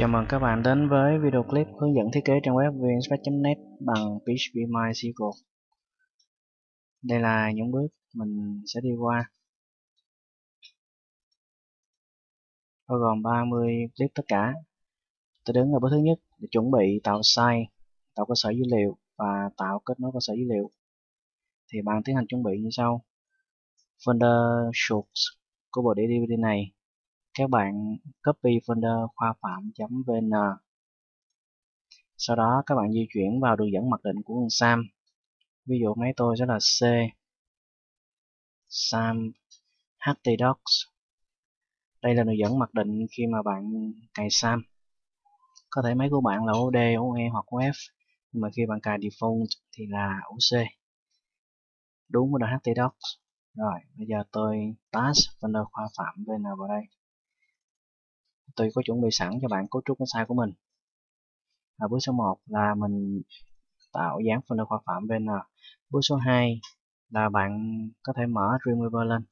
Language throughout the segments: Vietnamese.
Chào mừng các bạn đến với video clip hướng dẫn thiết kế trang web vnexpress.net bằng PHP MySQL. Đây là những bước mình sẽ đi qua, bao gồm 30 clip tất cả. Tôi đứng ở bước thứ nhất để chuẩn bị tạo site, tạo cơ sở dữ liệu và tạo kết nối cơ sở dữ liệu. Thì bạn tiến hành chuẩn bị như sau. Folder source của bộ đĩa DVD này, các bạn copy folder khoa phạm.vn. Sau đó các bạn di chuyển vào đường dẫn mặc định của con Sam. Ví dụ máy tôi sẽ là C Sam htdocs. Đây là đường dẫn mặc định khi mà bạn cài Sam. Có thể máy của bạn là OD, OE hoặc OF, nhưng mà khi bạn cài default thì là OC. Đúng với là htdocs. Rồi, bây giờ tôi task folder khoa phạm vn vào đây. Tôi có chuẩn bị sẵn cho bạn cấu trúc cái site của mình. Bước số 1 là mình tạo dáng folder khoa phạm vn. Bước số 2 là bạn có thể mở Dreamweaver lên,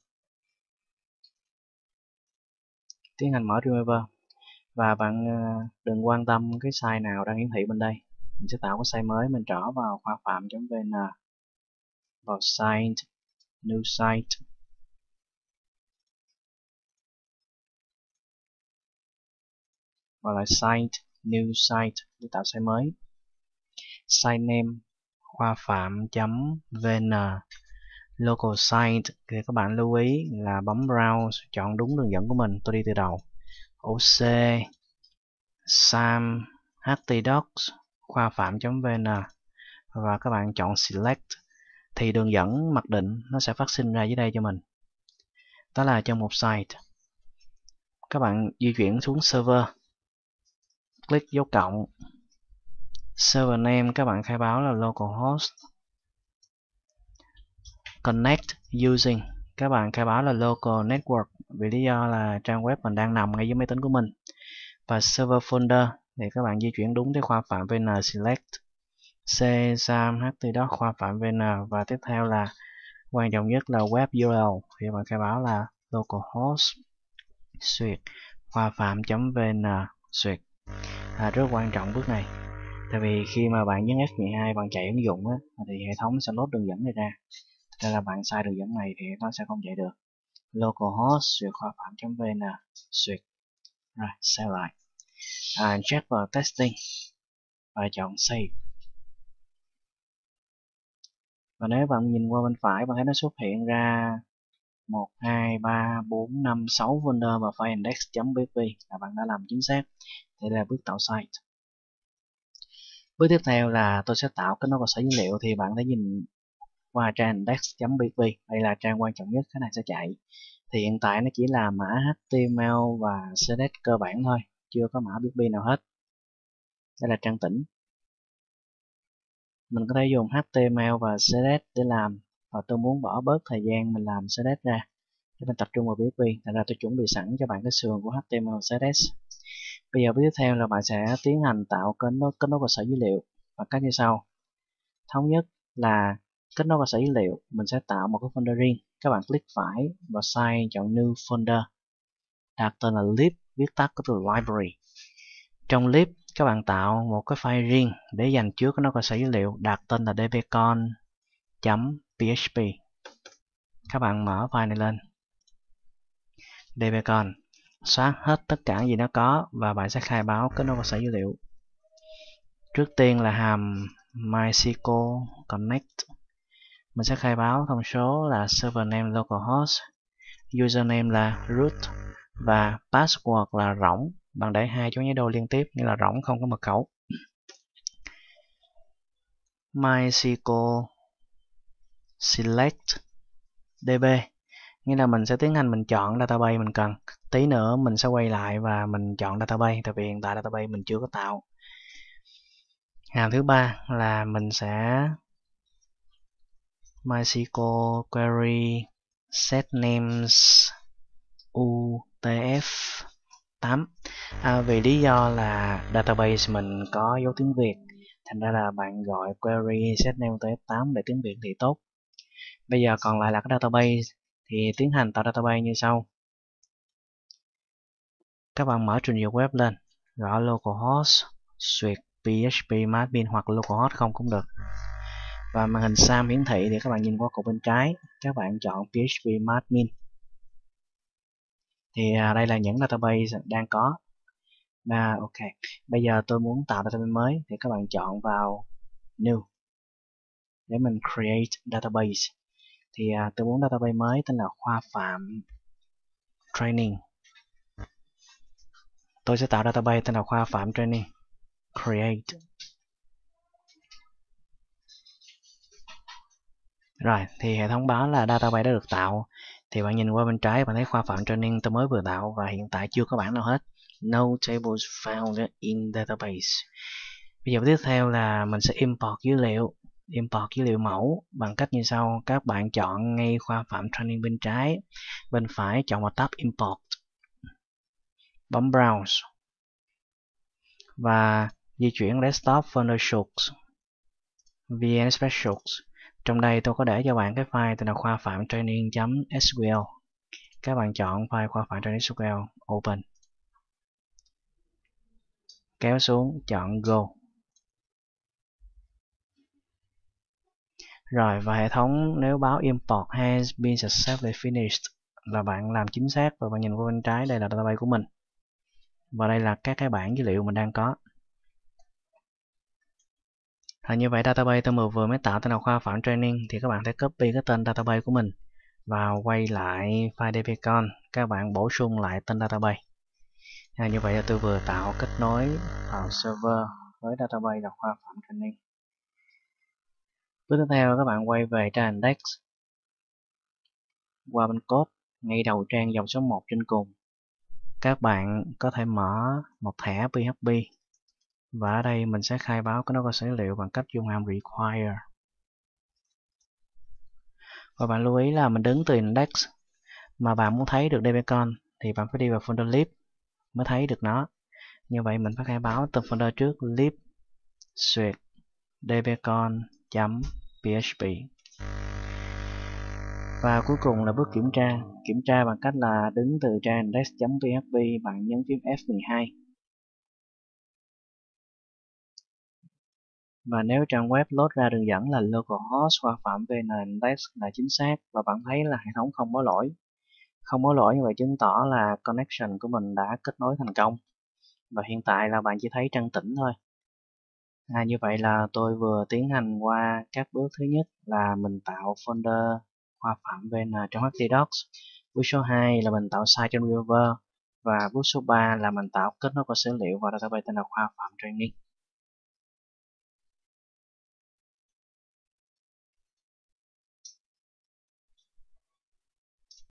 tiến hành mở Dreamweaver, và bạn đừng quan tâm cái site nào đang hiển thị bên đây. Mình sẽ tạo cái site mới, mình trỏ vào khoa phạm.vn, vào site, new site, và lại site, new site để tạo site mới. Site name khoa phạm.vn, local site thì các bạn lưu ý là bấm browse, chọn đúng đường dẫn của mình. Tôi đi từ đầu, OC Sam htdocs khoa phạm.vn, và các bạn chọn select thì đường dẫn mặc định nó sẽ phát sinh ra dưới đây cho mình. Đó là trong một site. Các bạn di chuyển xuống server, click dấu cộng, server name các bạn khai báo là localhost, connect using các bạn khai báo là local network vì lý do là trang web mình đang nằm ngay dưới máy tính của mình. Và server folder thì các bạn di chuyển đúng tới khoa phạm vn, select C Sam htdocs khoa phạm vn, và tiếp theo là quan trọng nhất là web URL thì bạn khai báo là localhost xuyệt khoa phạm.vn xuyệt. Rất quan trọng bước này, tại vì khi mà bạn nhấn F12 bạn chạy ứng dụng á, thì hệ thống sẽ load đường dẫn này ra, nên là bạn sai đường dẫn này thì nó sẽ không chạy được. Localhost xuyệt khoa phạm.vn xuyệt. Rồi, save lại, check vào testing và chọn save. Và nếu bạn nhìn qua bên phải, bạn thấy nó xuất hiện ra 1, 2, 3, 4, 5, 6 folder và file index.php là bạn đã làm chính xác. Đây là bước tạo site. Bước tiếp theo là tôi sẽ tạo kết nối cơ sở dữ liệu, thì bạn thấy nhìn qua trang index.php, đây là trang quan trọng nhất, cái này sẽ chạy. Thì hiện tại nó chỉ là mã HTML và CSS cơ bản thôi, chưa có mã PHP nào hết. Đây là trang tĩnh. Mình có thể dùng HTML và CSS để làm, và tôi muốn bỏ bớt thời gian mình làm CSS ra để mình tập trung vào PHP, thành ra tôi chuẩn bị sẵn cho bạn cái sườn của HTML CSS. Bây giờ bước tiếp theo là bạn sẽ tiến hành tạo kết nối cơ sở dữ liệu bằng cách như sau. Thống nhất là kết nối cơ sở dữ liệu, mình sẽ tạo một cái folder riêng. Các bạn click phải vào site, chọn new folder, đặt tên là lib, viết tắt của từ library. Trong lib các bạn tạo một cái file riêng để dành chứa kết nối cơ sở dữ liệu, đặt tên là dbcon.php. Các bạn mở file này lên, dbcon, xóa hết tất cả gì nó có, và bạn sẽ khai báo kết nối cơ sở dữ liệu. Trước tiên là hàm MySQL Connect, mình sẽ khai báo thông số là server name localhost, username là root và password là rỗng. Bạn để 2 dấu nháy đô liên tiếp, nghĩa là rỗng không có mật khẩu. MySQL select db, nghĩa là mình sẽ tiến hành mình chọn database mình cần. Tí nữa mình sẽ quay lại và mình chọn database, tại vì hiện tại database mình chưa có tạo. Hàm thứ ba là mình sẽ MySQL query set names UTF-8. Vì lý do là database mình có dấu tiếng Việt, thành ra là bạn gọi query set name UTF-8 để tiếng Việt thì tốt. Bây giờ còn lại là cái database, thì tiến hành tạo database như sau. Các bạn mở trình duyệt web lên, gõ localhost xuyệt php-admin hoặc localhost không cũng được. Và màn hình SAM hiển thị thì các bạn nhìn qua cột bên trái, các bạn chọn php-admin. Thì đây là những database đang có. Ok, bây giờ tôi muốn tạo database mới thì các bạn chọn vào New để mình create database. Thì tôi muốn database mới tên là Khoa Phạm Training. Tôi sẽ tạo database tên là Khoa Phạm Training. Create. Rồi, thì hệ thống báo là database đã được tạo. Thì bạn nhìn qua bên trái, bạn thấy Khoa Phạm Training tôi mới vừa tạo và hiện tại chưa có bảng nào hết. No tables found in database. Bây giờ tiếp theo là mình sẽ import dữ liệu mẫu bằng cách như sau. Các bạn chọn ngay Khoa Phạm Training bên trái, bên phải chọn vào tab Import, bấm Browse và di chuyển Desktop Folder Source, VN Specials. Trong đây tôi có để cho bạn cái file tên là khoa phạm training.sql. Các bạn chọn file khoa phạm training.sql, Open, kéo xuống, chọn Go. Rồi, và hệ thống nếu báo import has been successfully finished là bạn làm chính xác, và bạn nhìn qua bên trái đây là database của mình. Và đây là các cái bảng dữ liệu mình đang có. Như vậy database tôi vừa mới tạo tên là khoa phạm training, thì các bạn sẽ copy cái tên database của mình và quay lại file dbcon, các bạn bổ sung lại tên database. Như vậy là tôi vừa tạo kết nối vào server với database là khoa phạm training. Bước tiếp theo các bạn quay về trang index, qua bên code, ngay đầu trang dòng số 1 trên cùng. Các bạn có thể mở một thẻ PHP và ở đây mình sẽ khai báo cái nó có dữ liệu bằng cách dùng hàm require. Và bạn lưu ý là mình đứng từ index mà bạn muốn thấy được dbcon thì bạn phải đi vào folder lib mới thấy được nó. Như vậy mình phải khai báo từ folder trước lib xuyệt dbcon.php. Và cuối cùng là bước kiểm tra bằng cách là đứng từ trang index.php, bạn nhấn phím F12. Và nếu trang web load ra đường dẫn là localhost khoa phạm vn index là chính xác, và bạn thấy là hệ thống không báo lỗi. Không báo lỗi như vậy chứng tỏ là connection của mình đã kết nối thành công. Và hiện tại là bạn chỉ thấy trang tĩnh thôi. Như vậy là tôi vừa tiến hành qua các bước. Thứ nhất là mình tạo folder khoa phạm vn trong htdocs. Bước số 2 là mình tạo site trên River. Và bước số 3 là mình tạo kết nối cơ dữ liệu vào database tên là khoa phạm training.